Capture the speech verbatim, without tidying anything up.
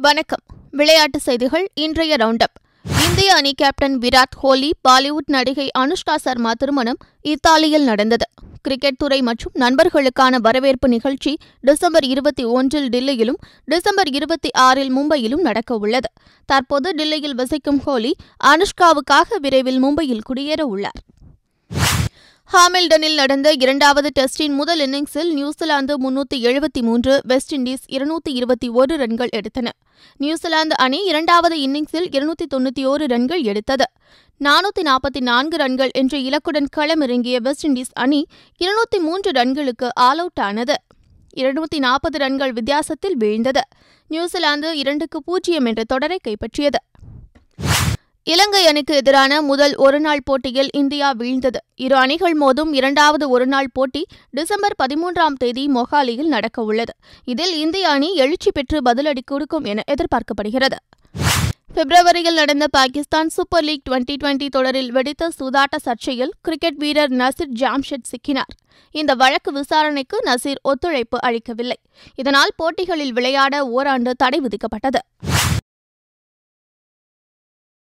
வணக்கம். விளையாட்டு செய்திகள். இன்றைய ரவுண்டப். இந்திய அணி கேப்டன் விராட் கோலி, பாலிவுட் நடிகை அனுஷ்கா சர்மா திருமணம் இத்தாலியில் நடந்தது. கிரிக்கெட் துறை மற்றும் நண்பர்களுக்கான வரவேற்பு நிகழ்ச்சி டிசம்பர் இருபத்தி ஒன்றில் டில்லியிலும், டிசம்பர் இருபத்தி ஆறில் மும்பையிலும் நடக்கவுள்ளது. தற்போது டில்லியில் வசிக்கும் கோலி, அனுஷ்காவுக்காக விரைவில் மும்பையில் குடியேற உள்ளார். ஹாமில்டனில் நடந்த இரண்டாவது டெஸ்டின் முதல் இன்னிங்ஸில் நியூசிலாந்து முன்னூற்று எழுபத்தி மூன்று, வெஸ்ட் இண்டீஸ் இருநூற்று இருபத்தி ஒரு ரன்கள் எடுத்தன. நியூசிலாந்து அணி இரண்டாவது இன்னிங்ஸில் இருநூற்று தொன்னூற்றி ஒரு ரன்கள் எடுத்தது. நானூற்று நாற்பத்தி நான்கு ரன்கள் என்ற இலக்குடன் களமிறங்கிய வெஸ்ட் இண்டீஸ் அணி இருநூற்று மூன்று ரன்களுக்கு ஆல் அவுட் ஆனது. இருநூற்று நாற்பது ரன்கள் வித்தியாசத்தில் வீழ்ந்தது. நியூசிலாந்து இரண்டுக்கு பூஜ்ஜியம் என்ற தொடரை கைப்பற்றியது. இலங்கை அணிக்கு எதிரான முதல் ஒருநாள் போட்டியில் இந்தியா வீழ்ந்தது. இரு அணிகள் மோதும் இரண்டாவது ஒருநாள் போட்டி டிசம்பர் பதிமூன்றாம் தேதி மொஹாலியில் நடக்கவுள்ளது. இதில் இந்திய அணி எழுச்சி பெற்று பதிலடி கொடுக்கும் என எதிர்பார்க்கப்படுகிறது. பிப்ரவரியில் நடந்த Pakistan super league twenty twenty தொடரில் வெடித்த சூதாட்ட சர்ச்சையில் கிரிக்கெட் வீரர் நசீர் ஜாம்ஷெட் சிக்கினார். இந்த வழக்கு விசாரணைக்கு நசீர் ஒத்துழைப்பு அளிக்கவில்லை. இதனால் போட்டிகளில் விளையாட ஓராண்டு தடை விதிக்கப்பட்டது.